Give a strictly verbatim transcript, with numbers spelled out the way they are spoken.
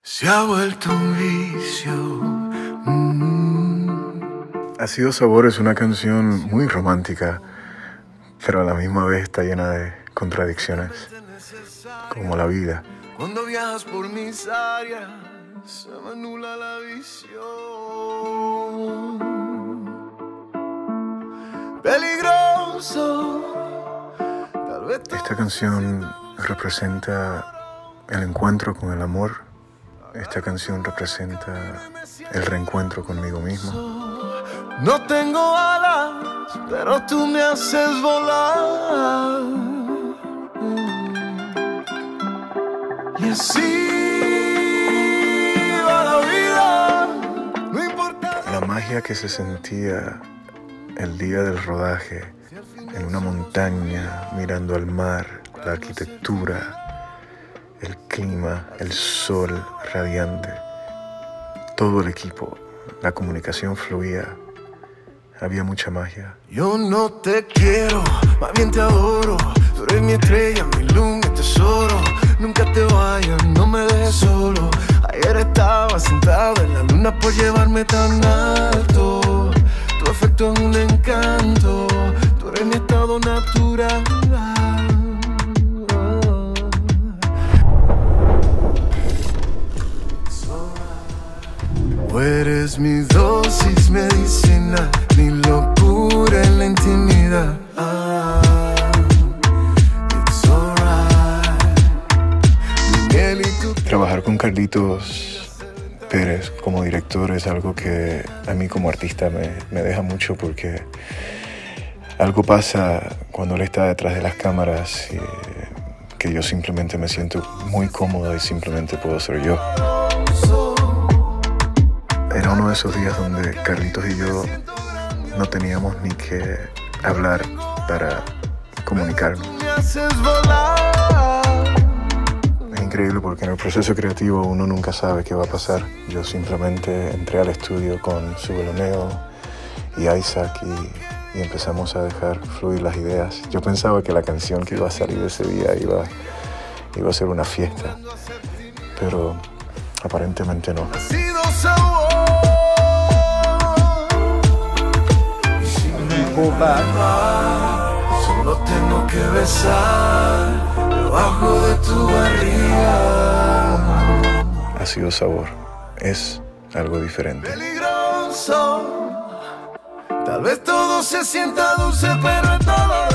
Se ha vuelto un vicio. Mm. Ha sido Sabor es una canción muy romántica, pero a la misma vez está llena de contradicciones, como la vida. Cuando viajas por mis áreas, se me nubla la visión. Peligroso. Tal vez Esta canción representa el encuentro con el amor. Esta canción representa el reencuentro conmigo mismo. No tengo alas, pero tú me haces volar. Y así va la vida. No importa. La magia que se sentía el día del rodaje, en una montaña, mirando al mar, la arquitectura, el clima, el sol radiante, todo el equipo, la comunicación fluía, había mucha magia. Yo no te quiero, más bien te adoro. Tú eres mi estrella, mi luz, mi tesoro. Nunca te vayas, no me dejes solo. Ayer estaba sentado en la luna por llevarme tan alto. Tu afecto es un encanto, tú eres mi estado natural. Tú eres mi dosis medicina, mi locura en la intimidad. Ah, it's alright. Mi miel y tu... Trabajar con Carlitos Pérez como director es algo que a mí como artista me, me deja mucho, porque algo pasa cuando él está detrás de las cámaras y, que yo simplemente me siento muy cómodo y simplemente puedo ser yo. Era uno de esos días donde Carlitos y yo no teníamos ni que hablar para comunicarnos. Es increíble porque en el proceso creativo uno nunca sabe qué va a pasar. Yo simplemente entré al estudio con Subeloneo y Isaac y, y empezamos a dejar fluir las ideas. Yo pensaba que la canción que iba a salir ese día iba, iba a ser una fiesta, pero aparentemente no. Solo tengo que besar debajo de tu barriga. Ha sido Sabor, es algo diferente. Peligroso. Tal vez todo se sienta dulce, pero es todo